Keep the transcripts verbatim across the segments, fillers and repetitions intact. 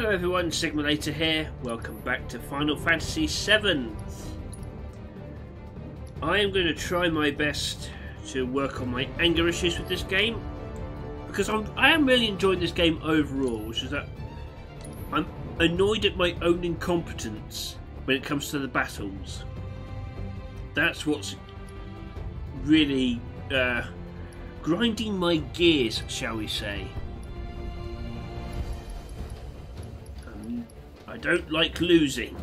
Hello everyone, Sigmalator here. Welcome back to Final Fantasy seven. I am going to try my best to work on my anger issues with this game, because I'm, I am really enjoying this game overall, which is that I'm annoyed at my own incompetence when it comes to the battles. That's what's really uh, grinding my gears, shall we say. Um, I don't like losing.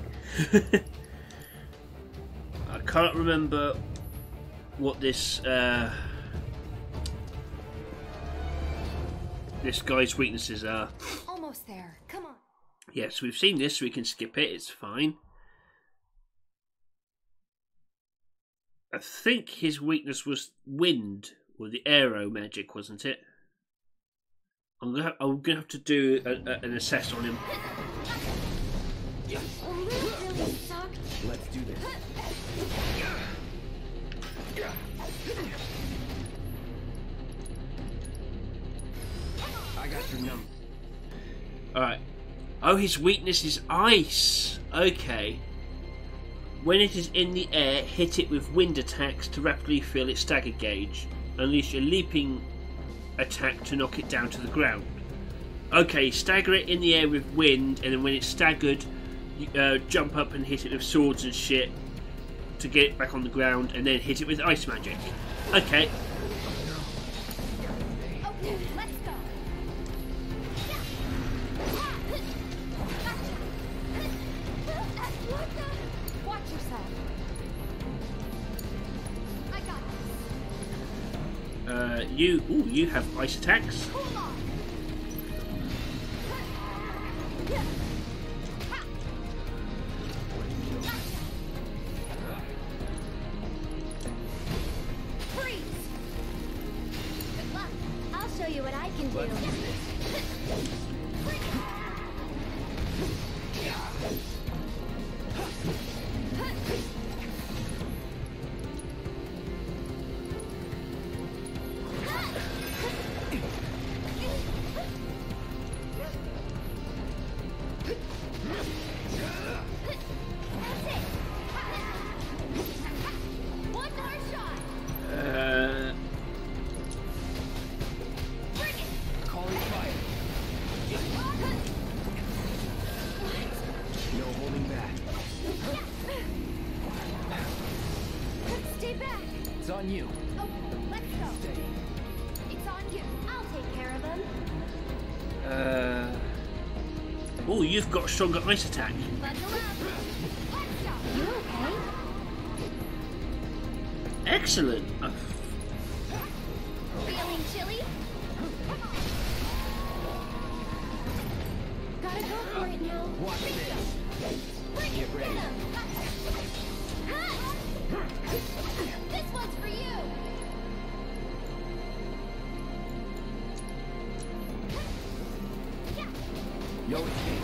I can't remember what this uh, this guy's weaknesses are. Almost there. Come on. Yes, we've seen this, so we can skip it. It's fine. I think his weakness was wind, or the aero magic, wasn't it? I'm gonna have, I'm gonna have to do a, a, an assess on him. Let's do this. I got your number. Alright. Oh, his weakness is ice. Okay. When it is in the air, hit it with wind attacks to rapidly fill its stagger gauge. Unleash a leaping attack to knock it down to the ground. Okay, stagger it in the air with wind, and then when it's staggered, you, uh, jump up and hit it with swords and shit to get it back on the ground, and then hit it with ice magic. Okay. Okay, let's go. Watch yourself. I got this. Uh, you, ooh, you have ice attacks. Hold on. Freeze. Good luck. I'll show you what I can do. One more shot. Uh, Bring it. Calling fire. No holding back. Stay back. It's on you. Oh, let's go. Steady. It's on you. I'll take care of him. uh, oh, you've got a stronger ice attack. Bundle up. Let's go. You okay? Excellent. Uh, Feeling chilly? Gotta go for it now. Watch this. Bring Get it, ready. Venom. This one's for you. No escape.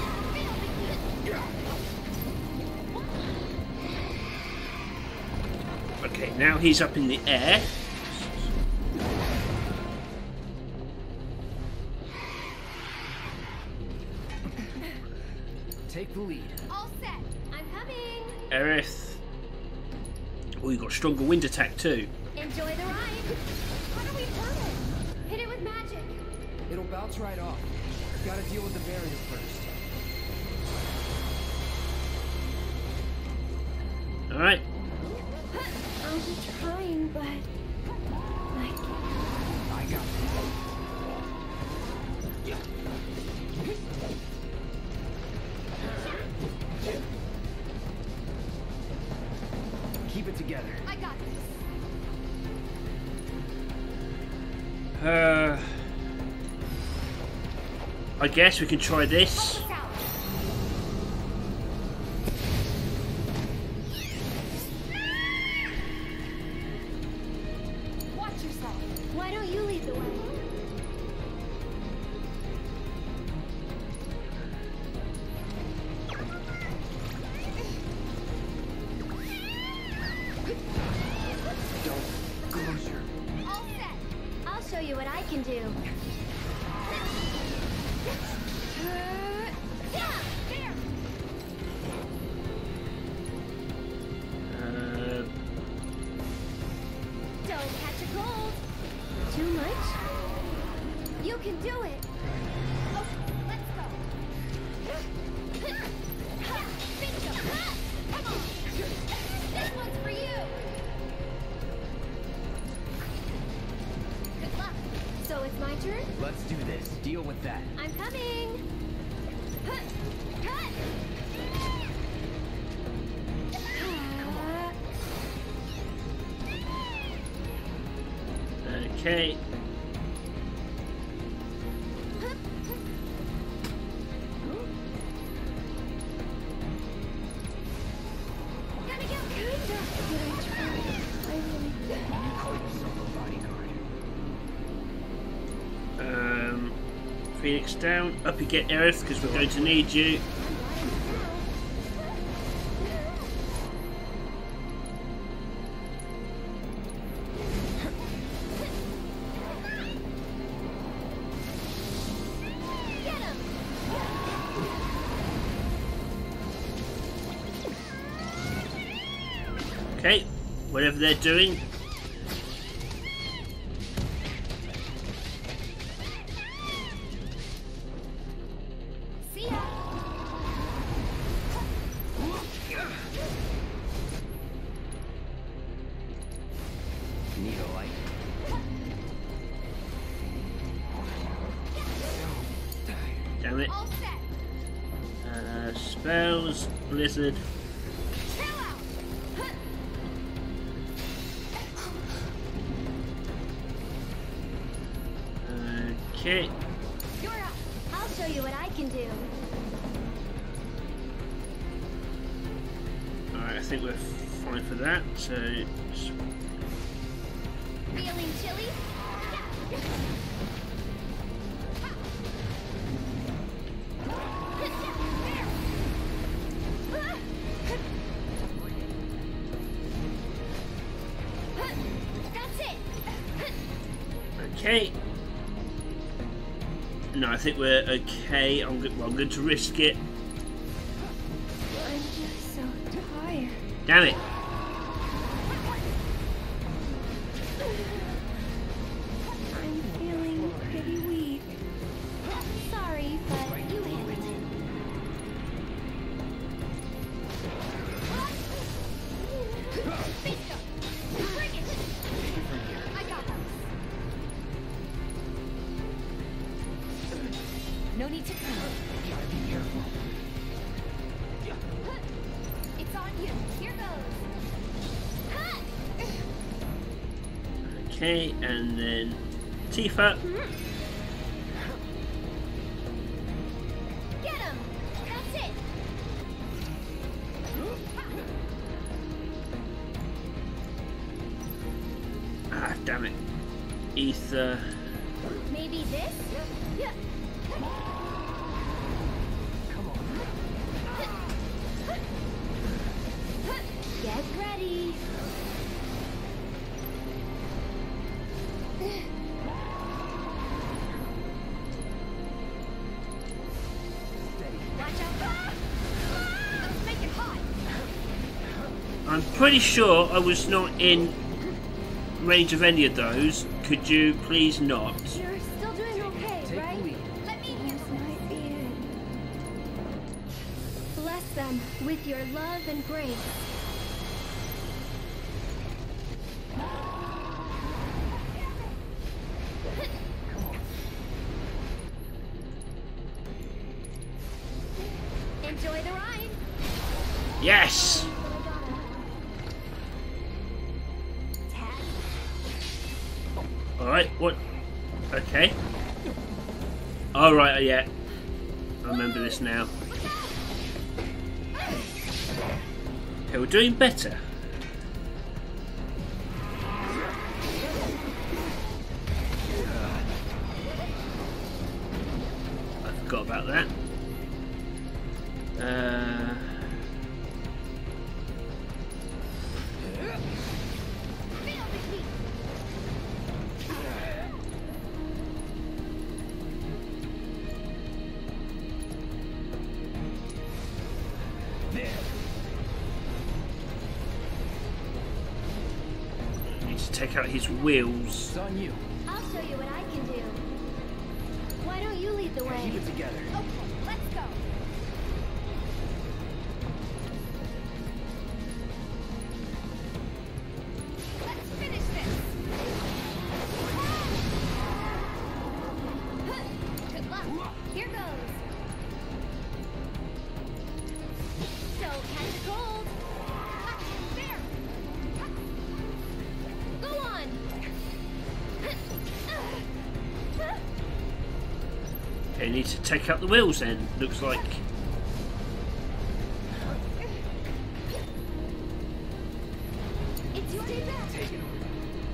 okay, now he's up in the air. Take the lead. All set. I'm coming. Aerith. Oh, you've got stronger wind attack too. Enjoy the ride. How do we burn it? Hit it with magic. It'll bounce right off. Gotta deal with the barrier first. Alright. I'll be trying, but I can't. I got it. Keep it together. I got this. Uh, I guess we can try this. Help us out. Watch yourself. Why don't you lead the way? Don't closure. All set. I'll show you what I can do. that. I'm coming. Huh, huh. Okay. Gotta get kinda. Did I try? I really did. You call yourself a bodyguard. Um, Phoenix down. Up you get, Aerith, because we're going to need you. Get him. Okay, whatever they're doing. See ya. Need a light. Damn it. All set. Uh, spells, blizzard. Chill out. Huh. Okay. You're up. I'll show you what I can do. Alright, I think we're fine for that. So, Feeling chilly? That's it. okay. No, I think we're okay. I'm good. Well, I'm going to risk it. I'm just so tired. Damn it. I'm feeling pretty weak. Sorry, but you handled it. Fisto! Bring it! I got this. No need to come. Gotta be careful. It's on you. Here goes. Ha! Okay, and then Tifa. Get him! That's it! Ah, damn it. Ether. Maybe this? Yeah. Come on. Get ready. Steady. Watch out. Let's make it hot. I'm pretty sure I was not in range of any of those. Could you please not? You're still doing okay, Take right? the lead. Let me handle might be it. Bless them with your love and grace. Enjoy the ride. Yes! Tag. Alright, what? Okay. Alright, yeah. I remember this now. Okay, we're doing better. I forgot about that. Uh... Feel the heat. There. Need to take out his wheels. It's on you. I'll show you what I can do. Why don't you lead the way? Keep it together. Okay, let's go. Let's finish this. Good luck. need to take out the wheels then, looks like. It's your day back. Take it over.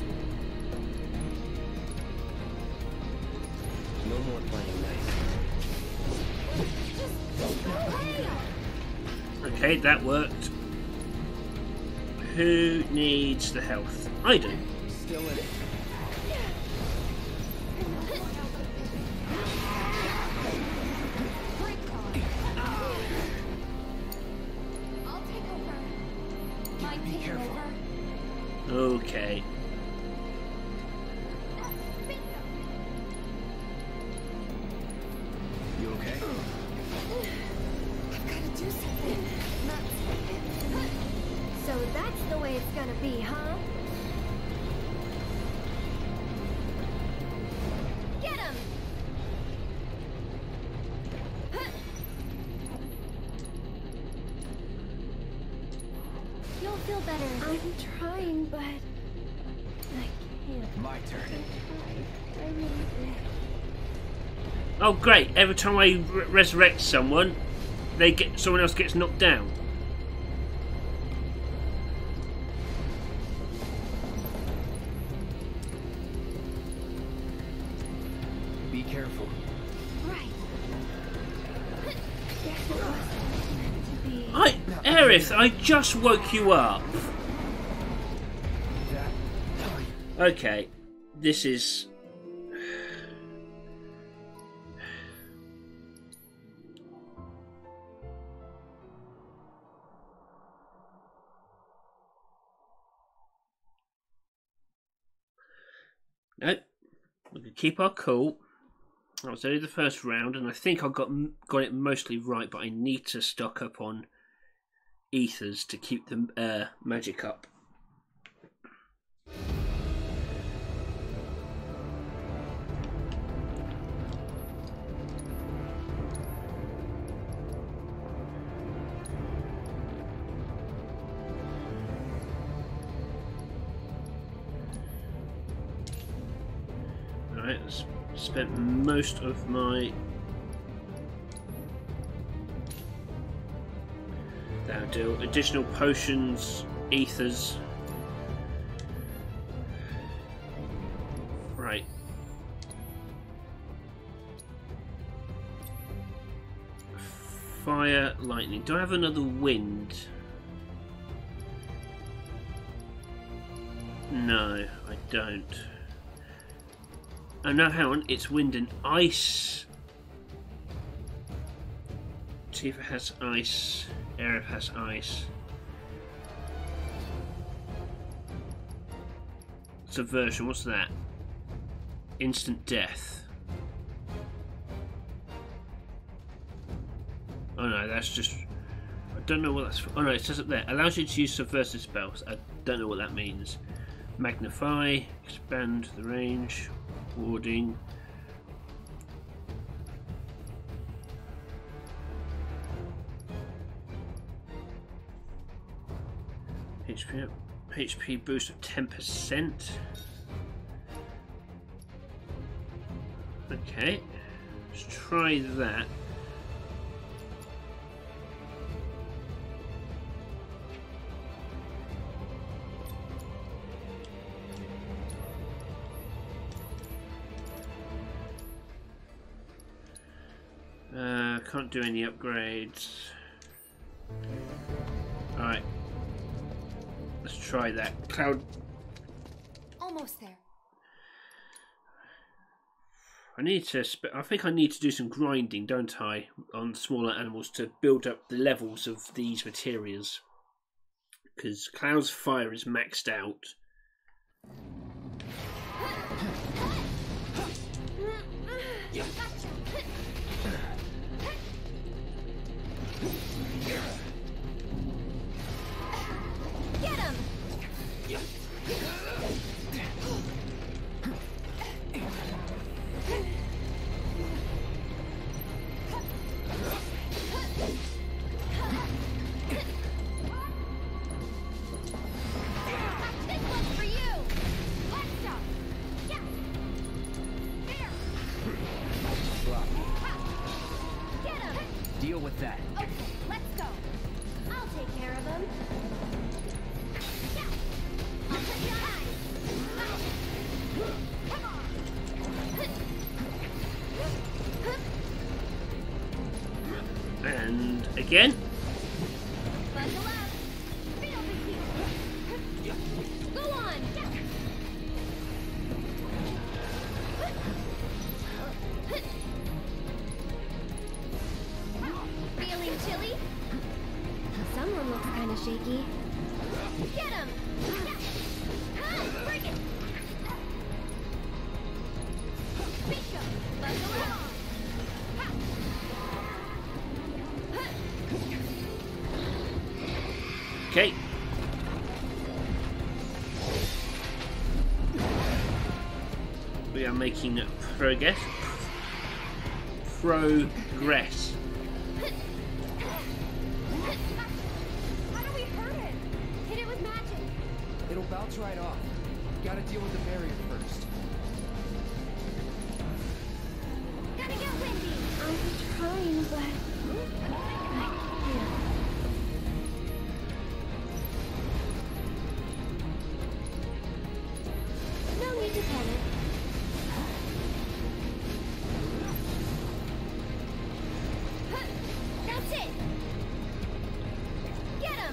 No more playing nice. Just go away. Okay, that worked. Who needs the health? I do. Still in it. I'll take over. Mind taking careful. over? Okay. You okay? I've got to do something. That's... So that's the way it's gonna be, huh? Get him! You'll feel better. I'm trying, but I can't. My turn. I really did. Oh great, every time I re resurrect someone, they get someone else gets knocked down. Be careful. Right. Guess it wasn't meant to be. I, Aerith, I just woke you up. That. Okay, this is... Nope, we can keep our cool. That was only the first round, and I think I got got it mostly right, but I need to stock up on ethers to keep the uh, magic up. Alright, let's spent most of my that'll do. Additional potions, ethers. Right. Fire, lightning. Do I have another wind? No, I don't. Oh no, hang on, it's wind and ice. Tifa has ice, Aerith has ice. Subversion, what's that? Instant death. Oh no, that's just... I don't know what that's for. Oh no, it says up there. Allows you to use subversive spells. I don't know what that means. Magnify, expand the range. Warding. H P up. H P boost of ten percent. Okay, let's try that. Uh, can't do any upgrades. Alright. Let's try that. Cloud. Almost there. I need to. Sp I think I need to do some grinding, don't I, on smaller animals to build up the levels of these materials. Because Cloud's fire is maxed out. Get him! This one's for you! Let's go! Yeah! There! Deal with that. Okay, let's go. I'll take care of him. Yeah. I'll put you on ice. Come on. And again. Bundle up. Right over here. Go on. Feeling chilly? Someone looks kind of shaky. Get him! Bring it! Bingo! Bundle up! Okay. We are making progress. Progress. How do we hurt it? Hit it with magic. It'll bounce right off. Gotta deal with the barrier first. Gotta get windy. I'm trying, but I can't. No need to panic. That's it. Get him.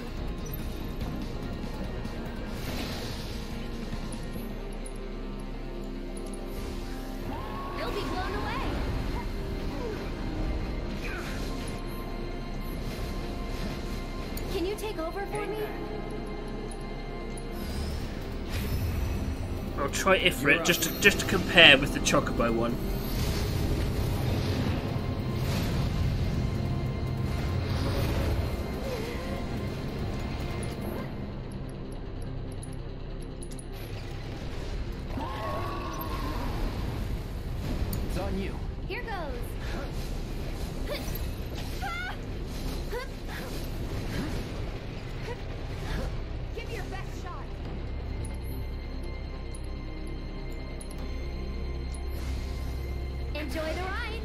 He'll be blown away. Can you take over for me? I'll try Ifrit just to, just to compare with the Chocobo one. It's on you. Here goes. Give your best shot. Enjoy the ride.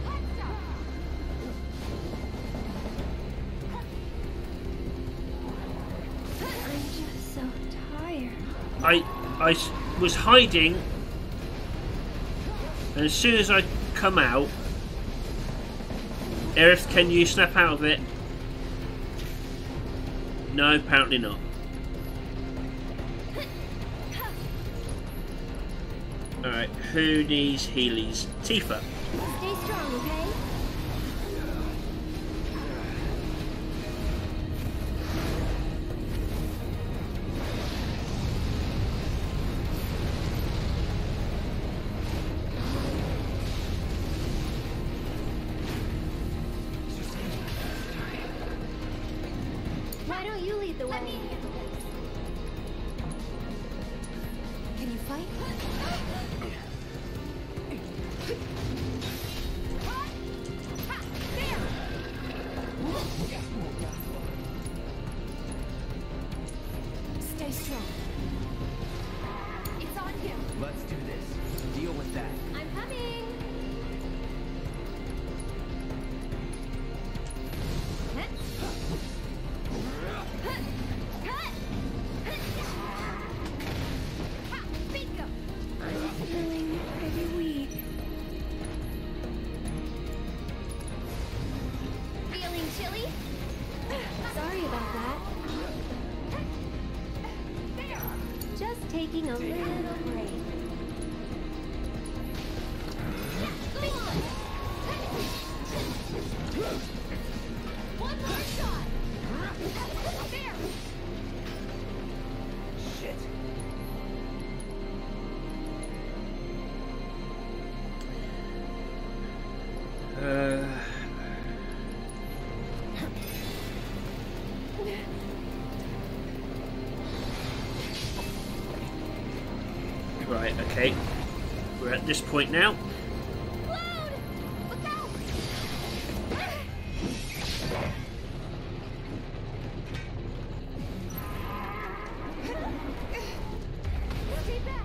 I'm just so tired. I I s- was hiding, and as soon as I come out, Aerith, can you snap out of it? No, apparently not. Alright, who needs Heelys? Tifa. Stay strong, okay? Why don't you lead the way? Can you fight? Stay strong. It's on you. Let's do this. Deal with that. I'm coming. Bingo. I'm feeling pretty weak. Feeling chilly? Sorry about that. Just taking a little break. One more shot. There. Shit. Uh, right, okay. We're at this point now. Cloud! Look out! Stay back!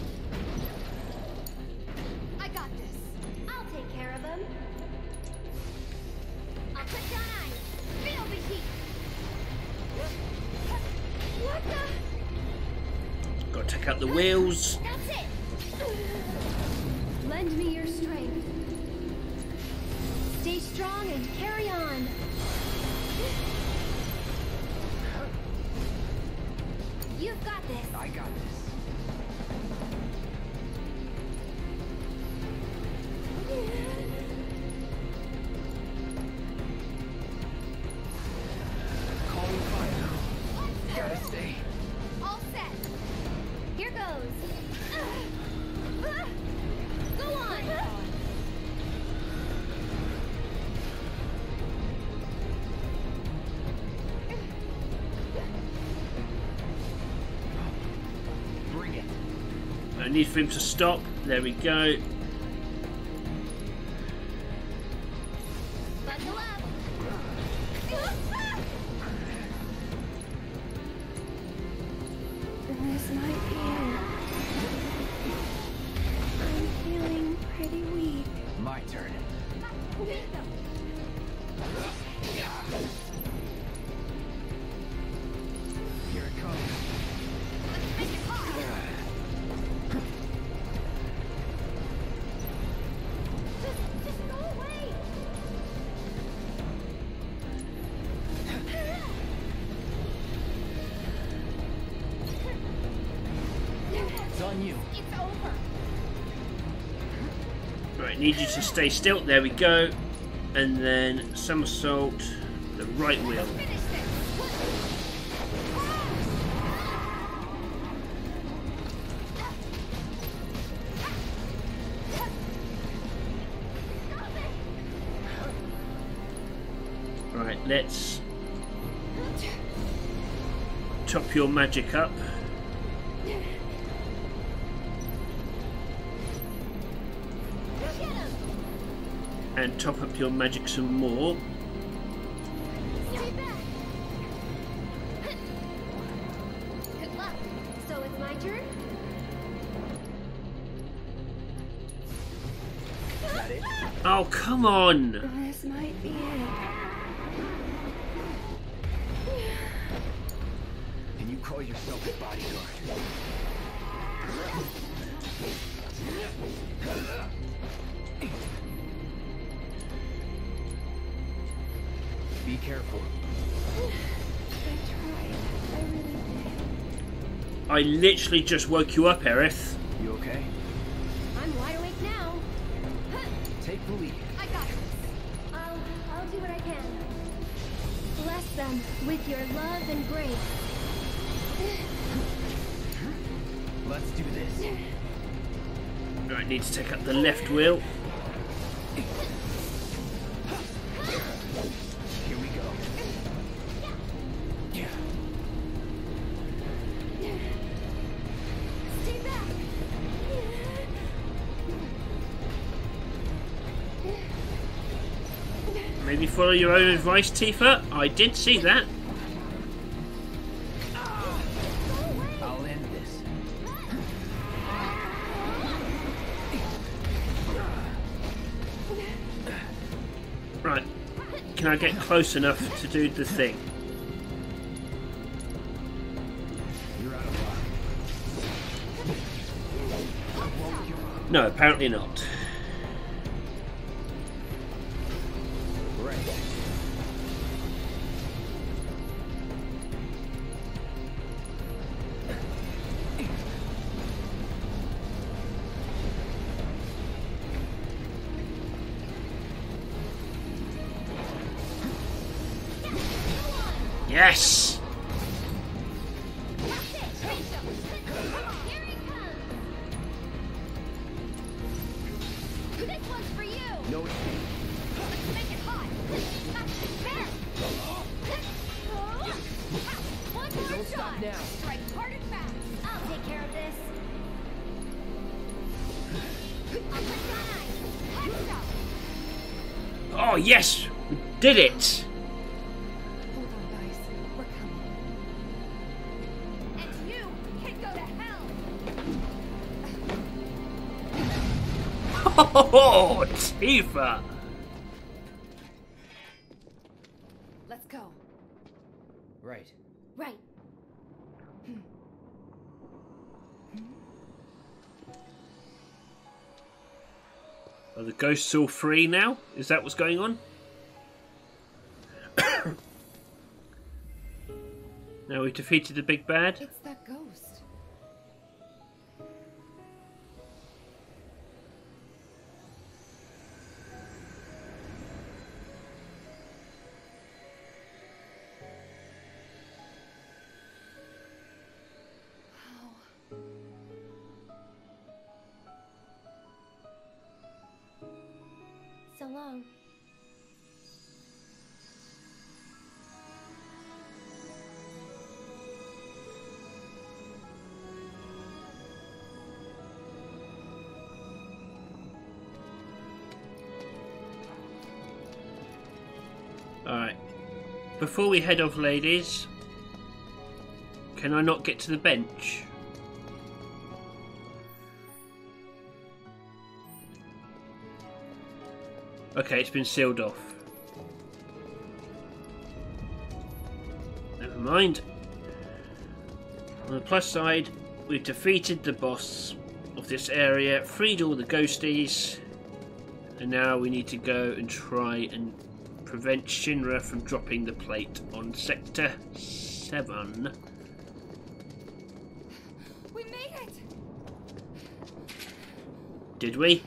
I got this. I'll take care of him. put you on ice. Feel the heat. What the? Got to take out the wheels. That's it. Lend me your strength. Stay strong and carry on. You've got this. I got this. Calling fire. Gotta stay. All set. Here goes. Go on. Bring it. I need for him to stop. There we go. Buckle up. This might be it. I'm feeling pretty weak. My turn. Here it comes. Let's make it hot. Just, just go away. It's on you. It's over. Right, need you to stay still. There we go. And then somersault, the right wheel. Finish this. Right, let's top your magic up. Get him. And top up your magic some more. Stay back. Good luck. So it's my turn? Is that it? Oh, come on! This might be it. And you call yourself a bodyguard? Be careful. I tried. I really did. I literally just woke you up, Aerith. You okay? I'm wide awake now. Take the lead. I got this. I'll, I'll do what I can. Bless them with your love and grace. Let's do this. Right, need to take up the left wheel. Here we go. Yeah. Stay back. Maybe follow your own advice, Tifa. I did see that. I'll end this. Right. Can I get close enough to do the thing? You're out of line. No, apparently not. Right. Yes! That's it. Reach them. Here he comes. This one's for you. No escape. Let's make it hot. There. One more Don't stop shot. now. Strike hard and fast. I'll take care of this. I'll put you on ice. Heads up. Oh, yes! We did it! Hold on, guys. We're coming. And you can go to hell. Oh, Tifa! Let's go. Right. Right. Are the ghosts all free now? Is that what's going on? Now we've defeated the big bad. It's that ghost. So long. Alright. Before we head off, ladies, can I not get to the bench? Okay, it's been sealed off. Never mind. On the plus side, we've defeated the boss of this area, freed all the ghosties, and now we need to go and try and prevent Shinra from dropping the plate on Sector seven. We made it! Did we?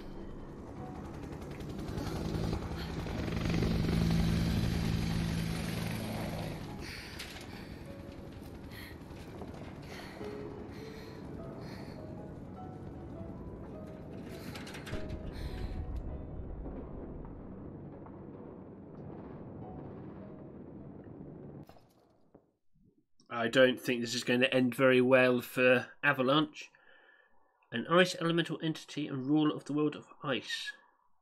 I don't think this is going to end very well for Avalanche. An ice elemental entity and ruler of the world of ice.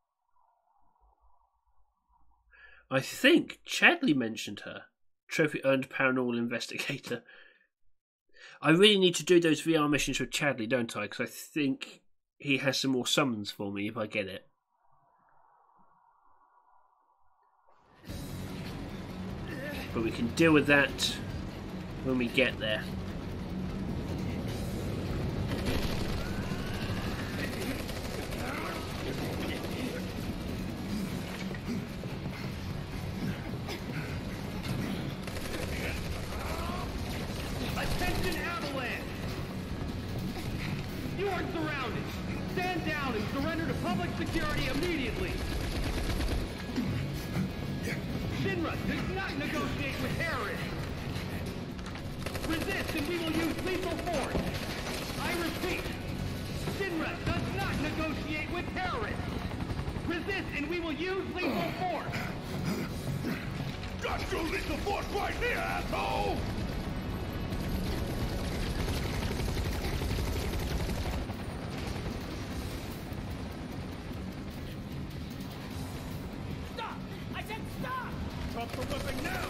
I think Chadley mentioned her. Trophy earned paranormal investigator. I really need to do those V R missions with Chadley, don't I? Because I think he has some more summons for me if I get it. But we can deal with that when we get there. Attention, Avalanche! You are surrounded. Stand down and surrender to public security immediately. Shinra does not negotiate with terrorists. Resist and we will use lethal force. I repeat, Shinra does not negotiate with terrorists. Resist and we will use lethal force. Got your lethal force right here, asshole! Stop! I said stop! Drop the weapon now!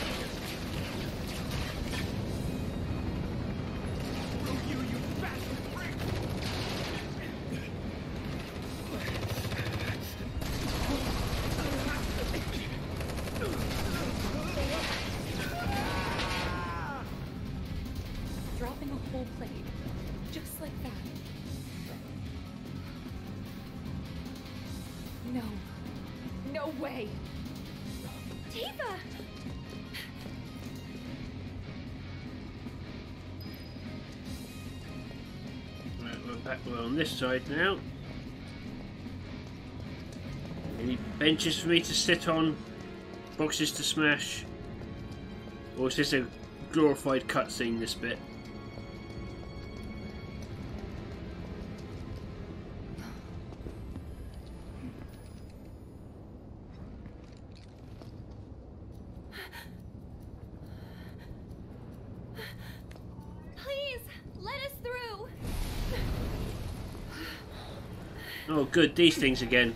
You, you bastard freak! Dropping a whole plate. Just like that. No. No way! Tifa! Right, we're back. We're on this side now. Any benches for me to sit on? Boxes to smash? Or is this a glorified cutscene, this bit? Please, let us through! Oh good, these things again.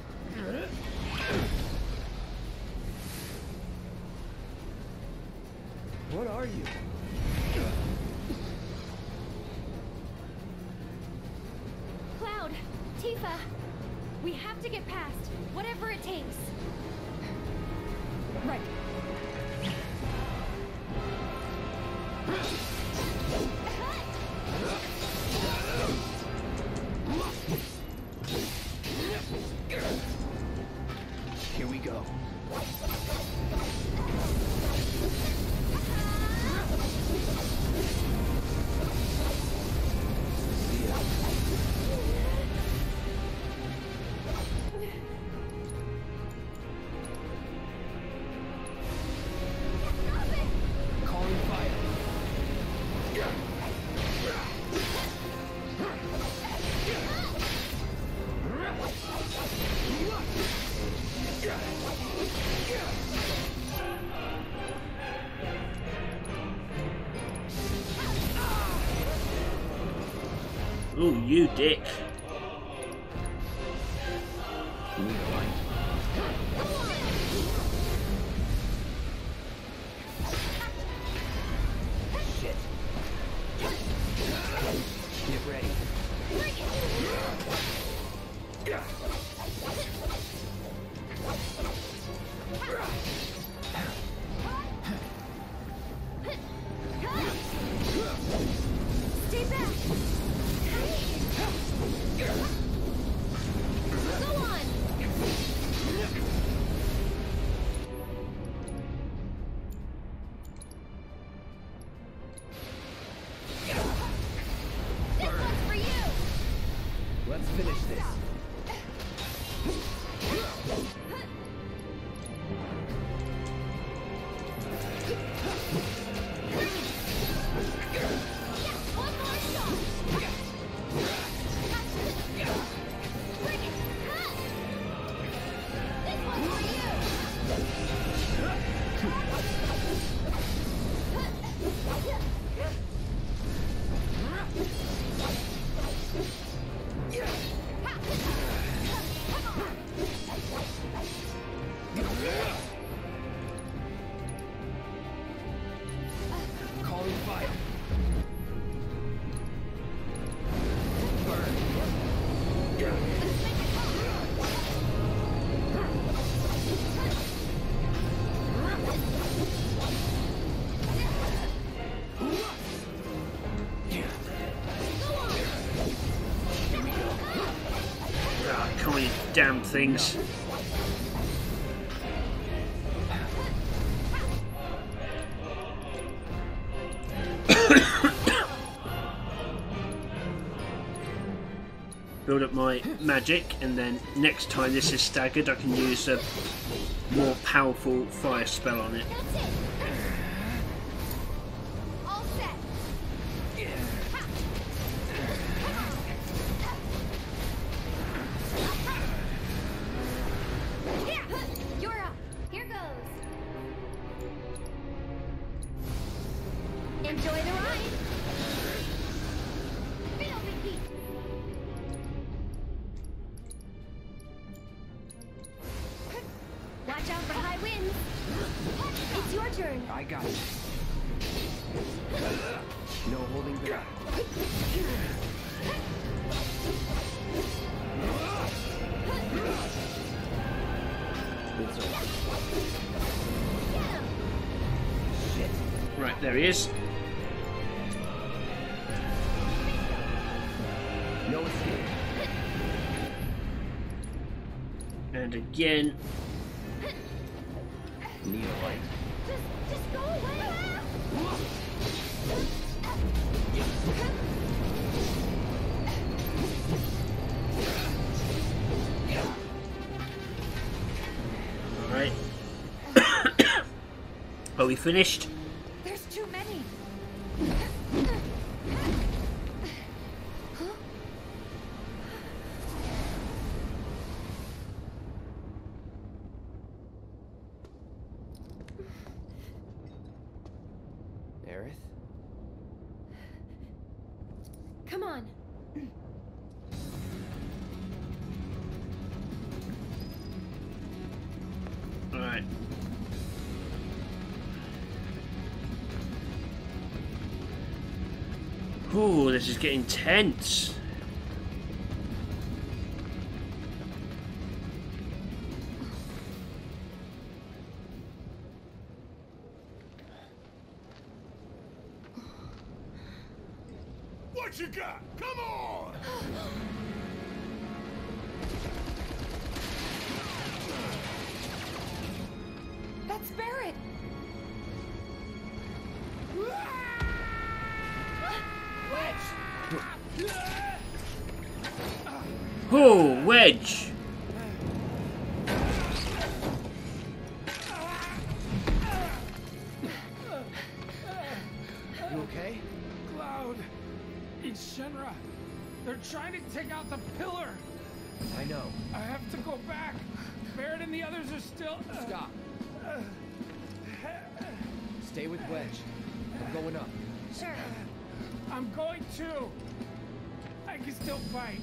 What are you? Cloud, Tifa, we have to get past, whatever it takes. Right. Here we go. Calling fire. Ooh, you dick. You need a light. Shit. Get ready. Stay back. Go on. This one's for you. Let's finish this. One more shot. Bring it. This one's for Calling fire. Ah, come on, you damn things. Build up my magic, and then next time this is staggered, I can use a more powerful fire spell on it. That's it. All set. Here, you're up. Here goes. Enjoy the ride. Feel the heat. Watch out for high winds. It's your turn. I got it. No holding back. It's over. Shit. Right, there he is. No escape. And again. Need a light. Just, just go away. Alright. Are we finished? There's too many. Aerith? Come on. Alright. Ooh, this is getting tense. What you got? Come on! That's Barret! Oh, Wedge! You okay? Cloud! It's Shinra! They're trying to take out the pillar! I know. I have to go back! Barret and the others are still... Stop. Stay with Wedge. I'm going up. Sure. I'm going too! I can still fight.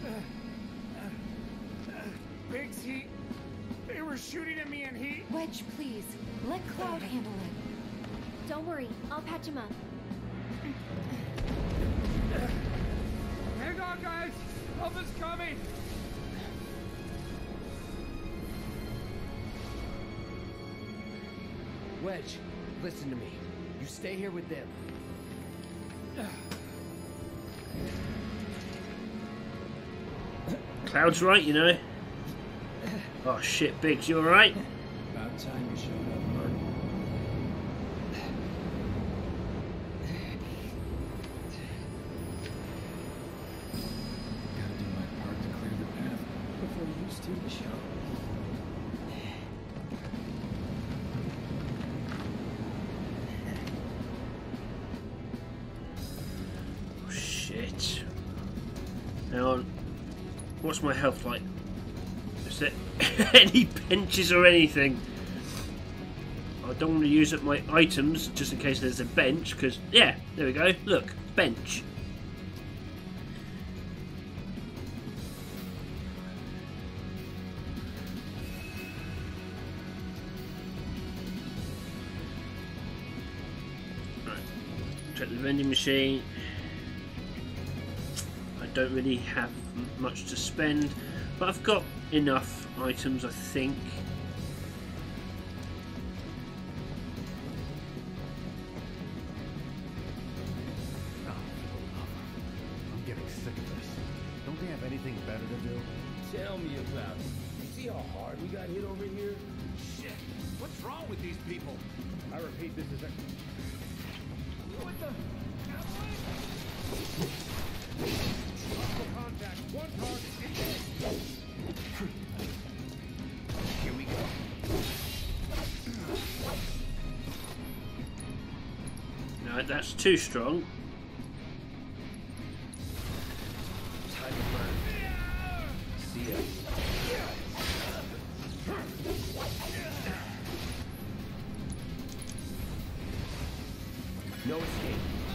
Biggs, he... They were shooting at me and he... Wedge, please. Let Cloud handle it. Don't worry, I'll patch him up. Hang on, guys! Help is coming! Wedge, listen to me. You stay here with them. Cloud's right, you know. Oh shit, Biggs, you alright? About time you showed up, Bert. Gotta do my part to clear the path before you steal the show. Oh shit. Hang on. What's my health like? Is there any benches or anything? I don't want to use up my items just in case there's a bench, because, yeah, there we go. Look, bench. Right. Check the vending machine. I don't really have much to spend, but I've got enough items, I think. I'm getting sick of this. Don't they have anything better to do? Tell me about it. See how hard we got hit over here? Shit! What's wrong with these people? I repeat, this is a... What the... Contact. One target. Here we go. No, that's too strong. Time to burn. See ya. No escape.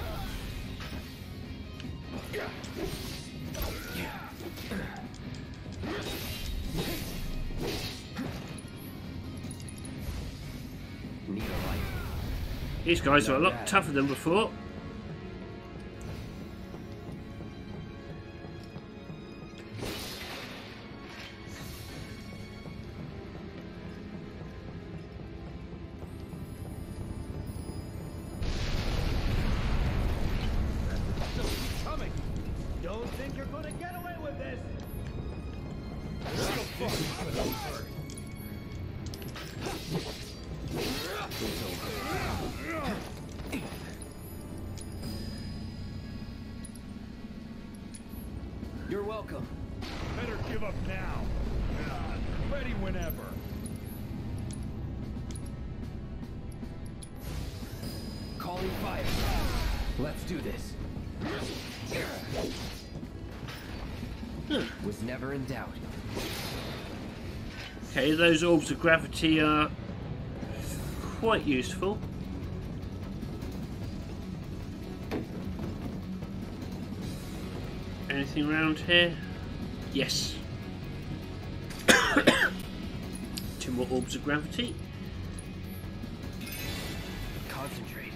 Need a light. These guys are a lot tougher than before. Coming! Don't think you're gonna get away with this! You're welcome. Better give up now. Uh, ready whenever. Calling fire. Let's do this. Was never in doubt. Okay, those orbs of gravity are quite useful. Anything around here? Yes. Two more orbs of gravity. Concentrate.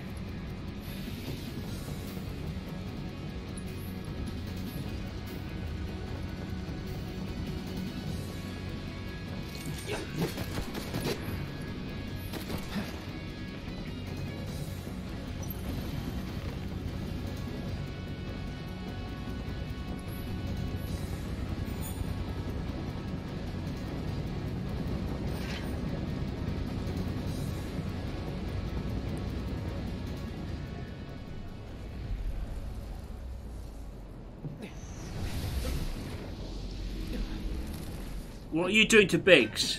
What are you doing to Biggs?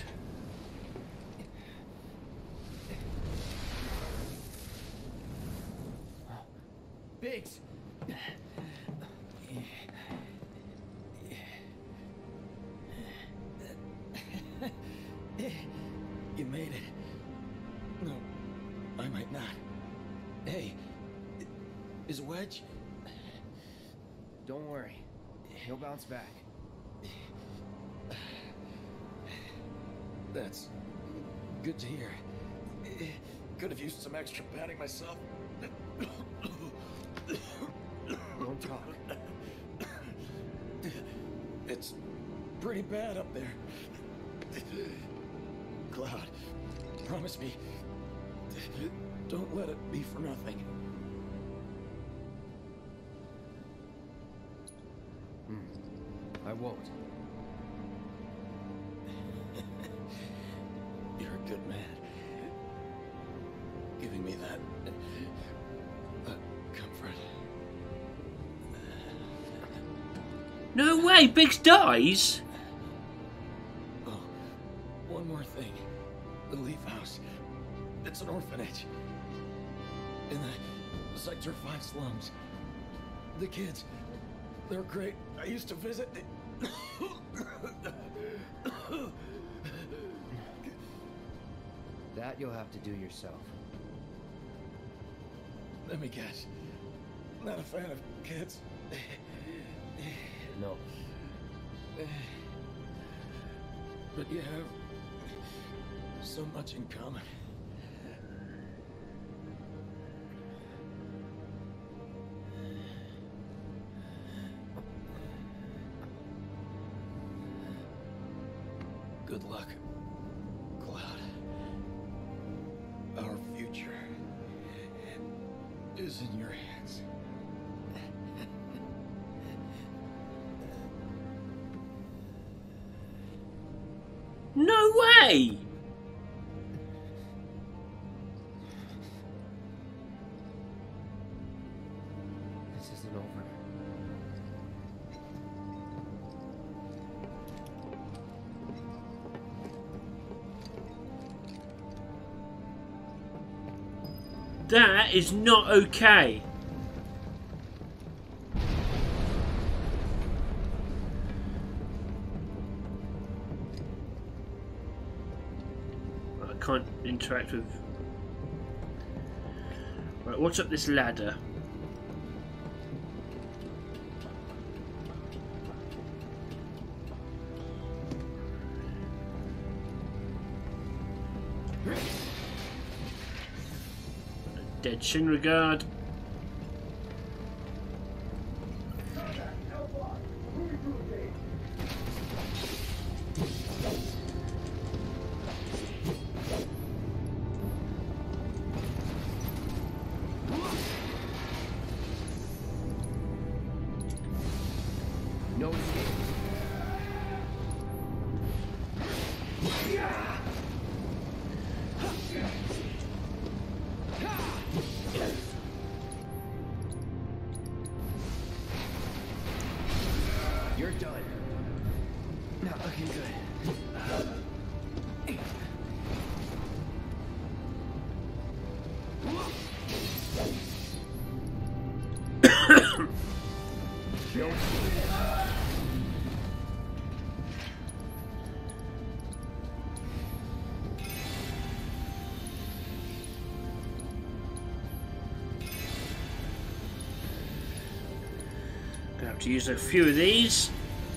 Biggs! You made it. No, I might not. Hey, is Wedge? Don't worry. He'll bounce back. That's good to hear. Could have used some extra padding myself. Don't talk. It's pretty bad up there. Cloud, promise me, don't let it be for nothing. I won't. You're a good man. Giving me that, that comfort. No way, Biggs dies? Oh, one more thing. The Leaf House. It's an orphanage. In the Sector five slums. The kids, they're great. I used to visit. That you'll have to do yourself. Let me guess. Not a fan of kids. No. But you have so much in common. Good luck, Cloud. Our future is in your hands. No way! This isn't over. That is not okay. I can't interact with... Right, what's up this ladder? Dead Shinrigard. No escape. You're done. Not looking good. No escape. Gonna have to use a few of these.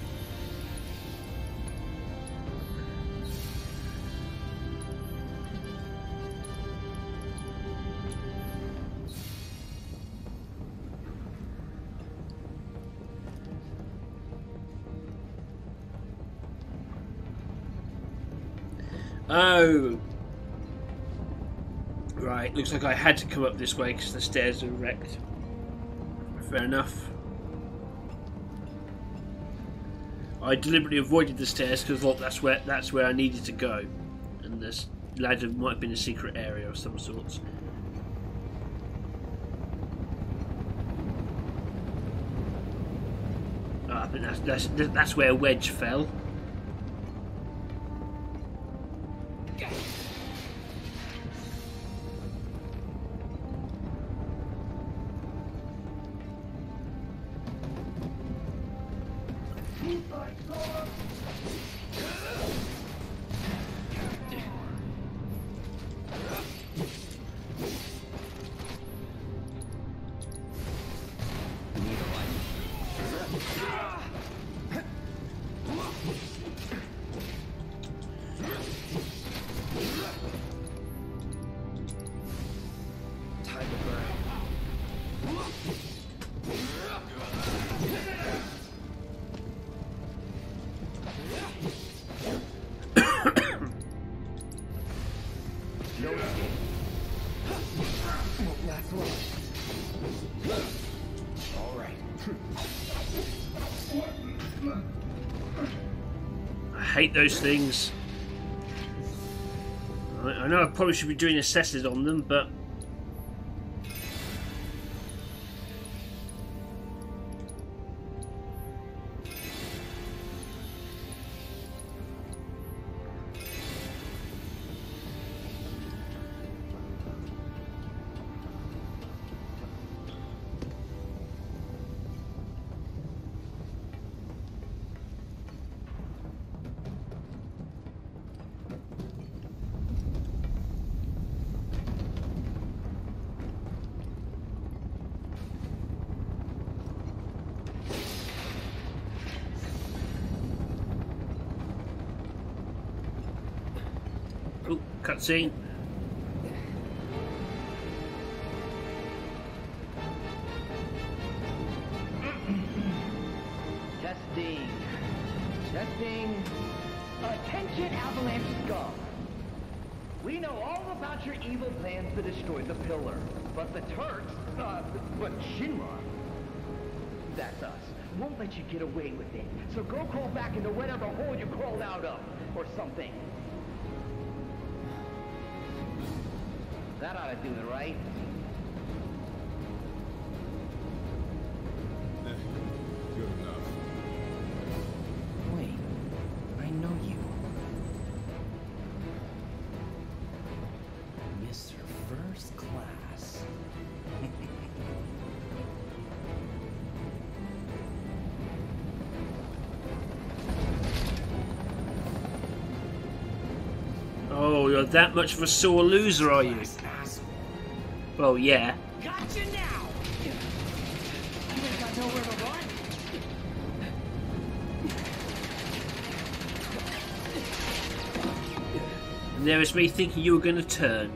Oh, right. Looks like I had to come up this way because the stairs are wrecked. Fair enough. I deliberately avoided the stairs because I thought that's where that's where I needed to go, and this ladder might have been a secret area of some sorts. Oh, I think that's that's that's where Wedge fell. I hate those things. I, I know I probably should be doing assessors on them, but oh, cutscene. Testing. Testing. Attention, Avalanche scum. We know all about your evil plans to destroy the pillar. But the Turks, uh, but Shinra, that's us, won't let you get away with it. So go crawl back into whatever hole you crawled out of, or something. That ought to do it, right? Good enough. Wait, I know you. Mister First Class. Oh, you're that much of a sore loser, are you? Well, yeah. Gotcha now! You ain't got nowhere to run? And there was me thinking you were going to turn.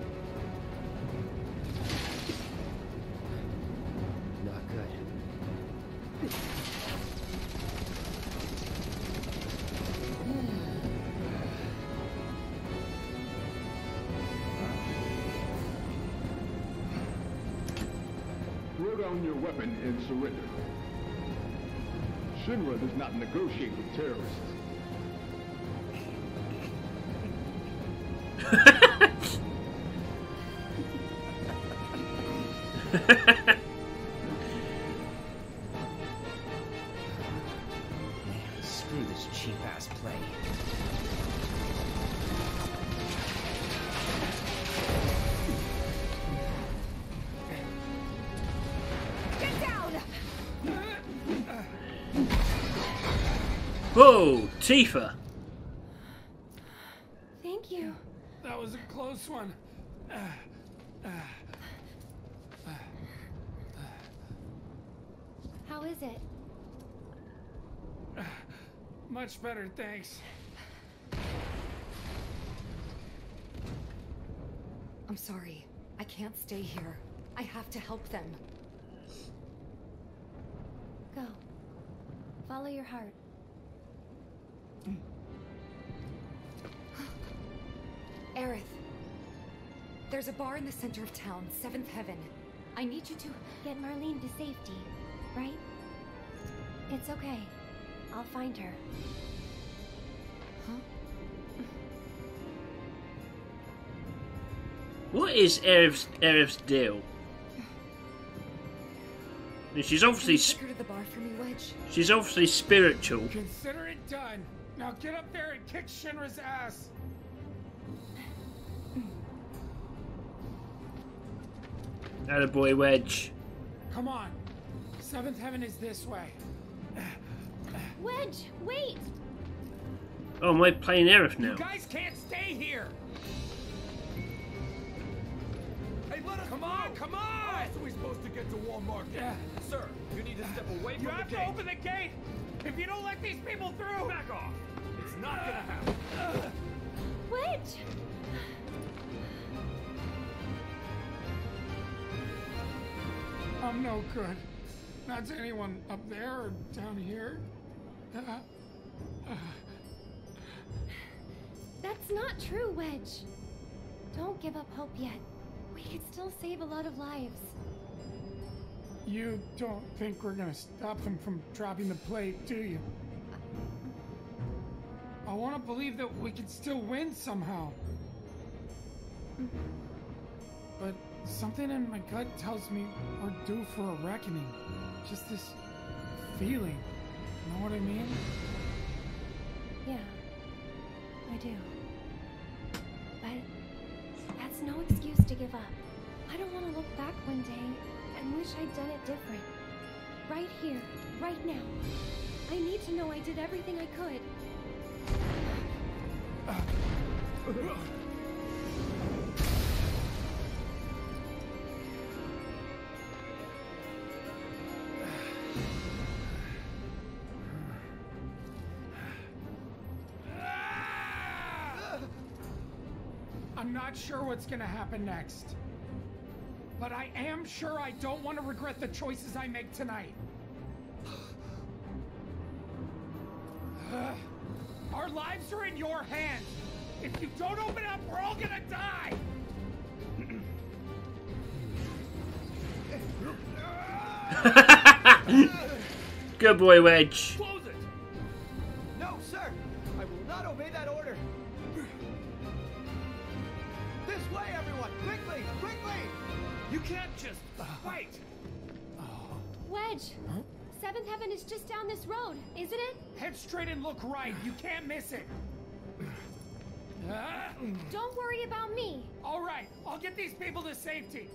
Not good. Throw down your weapon and surrender. Shinra does not negotiate with terrorists. Man, screw this cheap-ass play. Get down! Whoa, Tifa. Thank you. That was a close one. How is it? Much better, thanks. I'm sorry. I can't stay here. I have to help them. Go. Follow your heart. Aerith. There's a bar in the center of town, Seventh Heaven. I need you to... Get Marlene to safety, right? It's okay. I'll find her. Huh? What is Aerith's, Aerith's deal? I mean, she's Can obviously you sp- take her to the bar for me, Wedge? she's obviously spiritual. Consider it done. Now get up there and kick Shinra's ass. Attaboy, Wedge. Come on. Seventh Heaven is this way. Wedge, wait! Oh, am I playing Aerith now? You guys can't stay here. Hey, let us Come go. on, come on! How else are we supposed to get to Wall Market? Yeah. Sir, you need to step away You from have the to gate. open the gate. If you don't let these people through, Back off. It's not gonna happen. Wedge! I'm no good. Not to anyone up there or down here. Uh, uh, That's not true, Wedge. Don't give up hope yet. We could still save a lot of lives. you don't think we're gonna stop them from dropping the plate, do you? I want to believe that we can still win somehow. But something in my gut tells me we're due for a reckoning. Just this feeling. Know what I mean? Yeah, I do. But that's no excuse to give up. I don't want to look back one day and wish I'd done it different. Right here, right now. I need to know I did everything I could. I'm not sure what's gonna happen next. But I am sure I don't want to regret the choices I make tonight. Our lives are in your hands. If you don't open up, we're all gonna die. Good boy, Wedge. Close it. No, sir! I will not obey that order! This way, everyone! Quickly! Quickly! You can't just wait. Wedge! Seventh Heaven is just down this road, isn't it? Head straight and look right. You can't miss it. Ah, Don't worry about me. all right, I'll get these people to safety.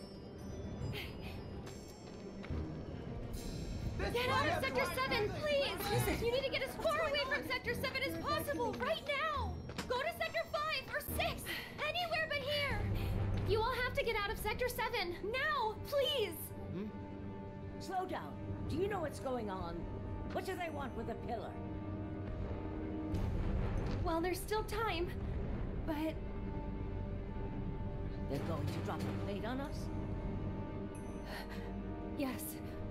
This Get way, out of Sector everyone, seven, quickly, please! quickly. You need to get as far away from Sector seven as possible, right now! Go to Sector five or six! Anywhere but here! You all have to get out of Sector seven, now! Please! Slow down. Do you know what's going on? What do they want with the pillar? Well, there's still time, but... They're going to drop a plate on us? yes.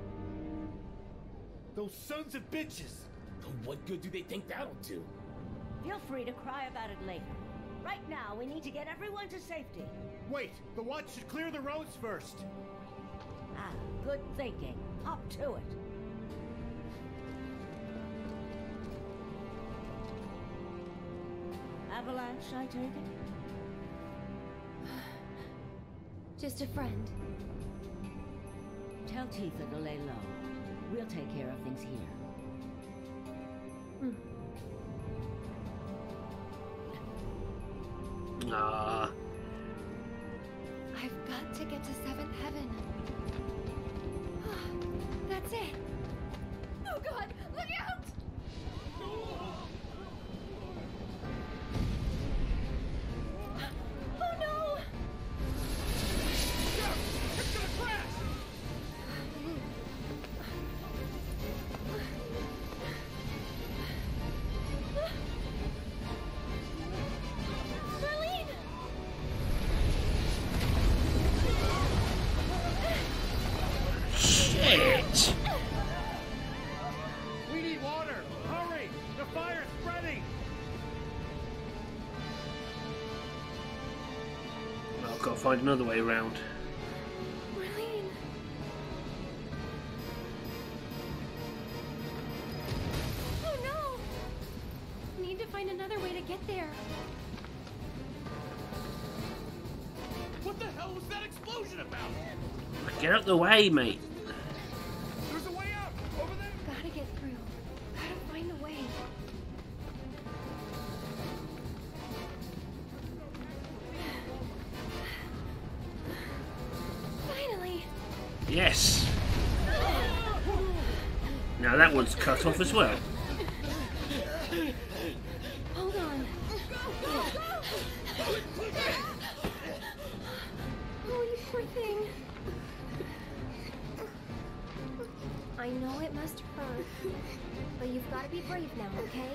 Those sons of bitches. What good do they think that'll do? Feel free to cry about it later. Right now, we need to get everyone to safety. Wait, the watch should clear the roads first. Ah, good thinking. Up to it. Avalanche, I take it? Just a friend. Tell Tifa to lay low. We'll take care of things here. Nah. I've got to get to Seventh Heaven. That's it. Oh God, look out! Oh no! It's gonna crash! Marlene! Shit! We need water! Hurry! The fire's spreading! Oh, I've got to find another way around. Marlene! Oh no! Need to find another way to get there. What the hell was that explosion about? Get out the way, mate. There's a way out! Over there! Gotta get through. Gotta find a way. Finally! Yes. Now that one's cut off as well. Hold on. Oh, you poor thing. I know it must hurt, but you've got to be brave now, okay?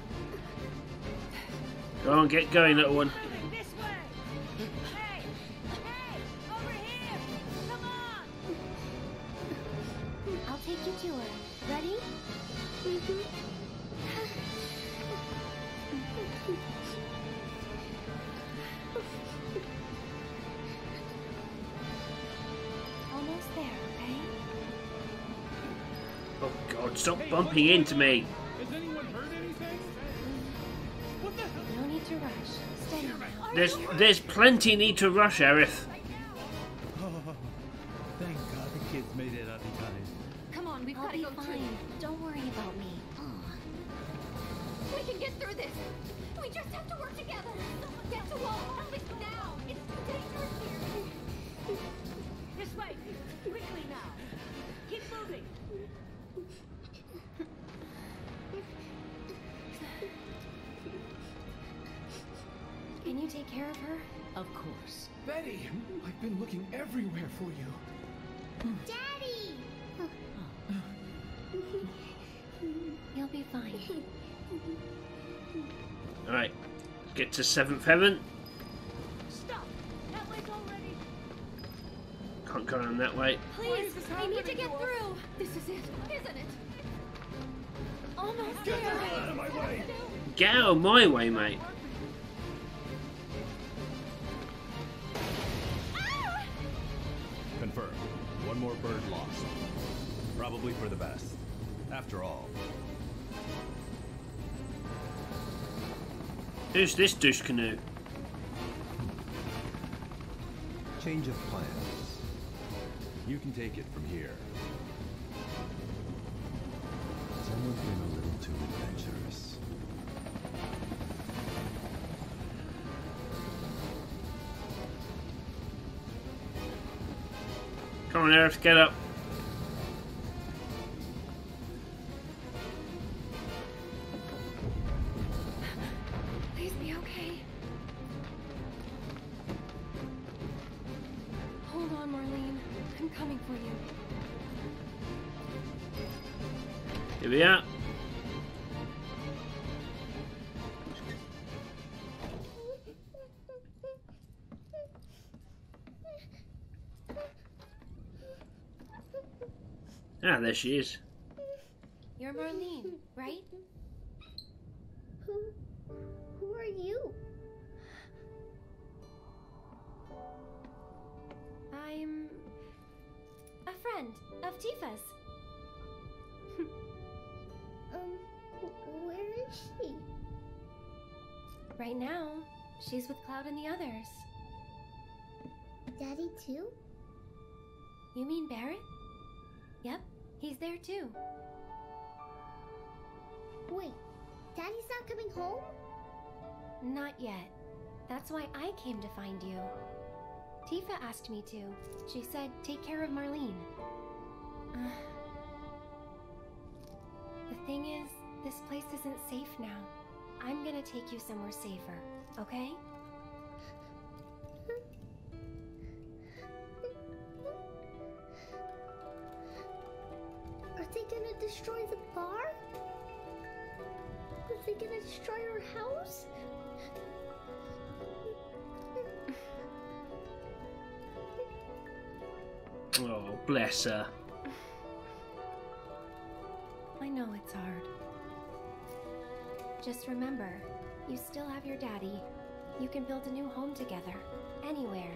Go on, get going, little one. This way! Hey! Hey! Over here! Come on! I'll take you to her. Ready? Mm-hmm. Almost there, okay? Oh God, stop bumping into me. Has anyone heard anything? What the hell? No need to rush. Steady now. There's there's plenty need to rush, Aerith. Oh, thank God the kids made it out in time. Come on, we've I'll got to be go fine. too. Don't worry about me. We can get through this. We just have to work together. Get to wall. Help us now. It's too dangerous here. This way! Quickly now! Keep moving! Can you take care of her? Of course. Betty, I've been looking everywhere for you. Daddy! You'll be fine. Alright, let's get to seventh heaven. Stop! That way's already... Can't go around that way. Please, I need to get through. This is it, isn't it? Almost there. Out of my way! Get out of my way, mate. Confirmed. One more bird lost. Probably for the best. After all. Who's this douche canoe? Change of plans. You can take it from here. Someone's been a little too adventurous. Come on, Aerith, get up. Please be okay. Hold on, Marlene. I'm coming for you. Here we are. Ah, there she is. You're Marlene, right? Who... who are you? I'm... a friend of Tifa's. Um, wh- where is she? Right now, she's with Cloud and the others. Daddy too? You mean Barrett? Yep, he's there too. Wait, Daddy's not coming home? Not yet. That's why I came to find you. Tifa asked me to. She said, take care of Marlene. Uh, the thing is, this place isn't safe now. I'm gonna take you somewhere safer, okay? Are they gonna destroy the bar? Are they gonna destroy our house? Oh, bless her. I know it's hard. Just remember, you still have your daddy. You can build a new home together, anywhere.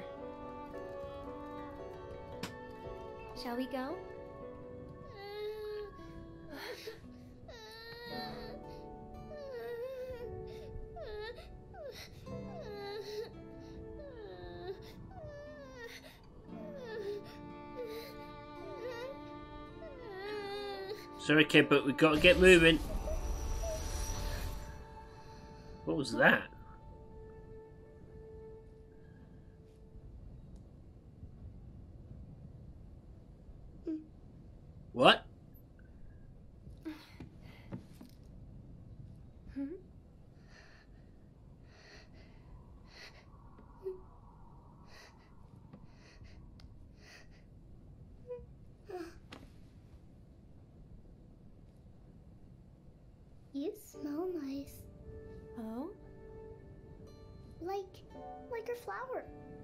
Shall we go? Sorry, kid, but we've got to get moving. What was that? What? Hmm? You smell nice. Oh? Like, like a flower.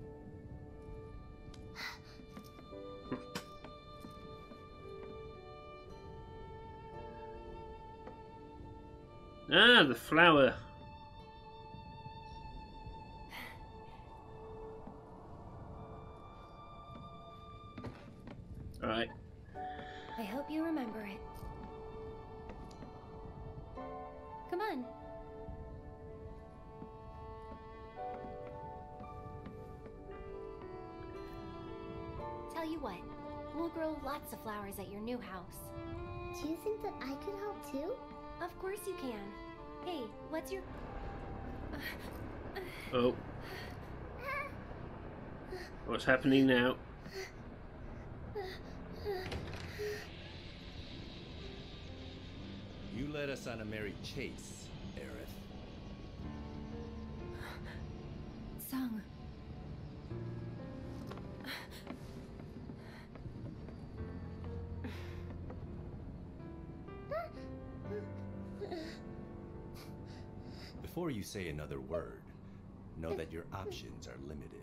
Ah, the flower. Alright. I hope you remember it. Come on. Tell you what, we'll grow lots of flowers at your new house. Do you think that I could help too? Of course you can. Hey, what's your... Oh. What's happening now? You led us on a merry chase, Aerith. Sung. Before you say another word, know that your options are limited.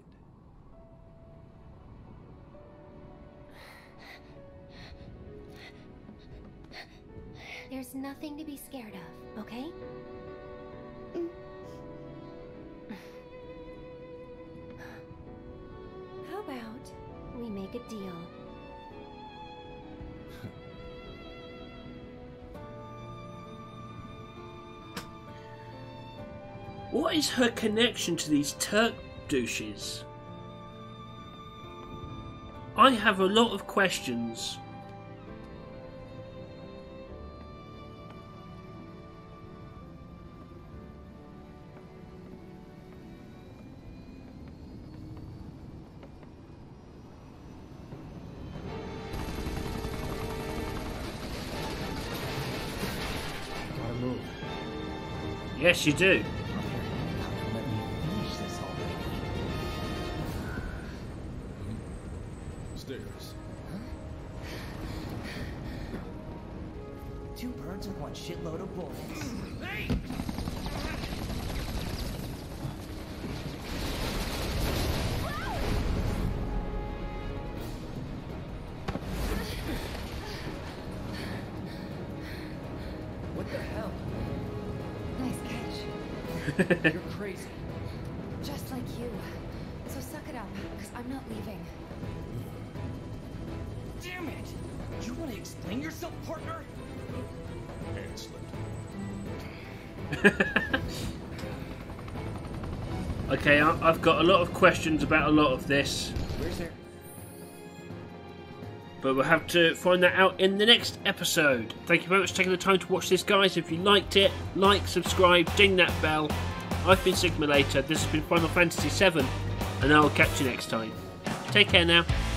There's nothing to be scared of, okay? How about we make a deal? What is her connection to these Turk douches? I have a lot of questions. Gotta move. Yes, you do. Let me finish this already. Stairs. Two birds with one shitload of bullets. Hey! What the hell? Nice catch. You're crazy. Just like you. So suck it up, because I'm not leaving. Damn it! You want to explain yourself, partner? Hand slipped. Okay, I- I've got a lot of questions about a lot of this, Where's there? but we'll have to find that out in the next episode. Thank you very much for taking the time to watch this, guys. If you liked it, like, subscribe, ding that bell. I've been Sigma Later. This has been Final Fantasy seven, and I'll catch you next time. Take care now.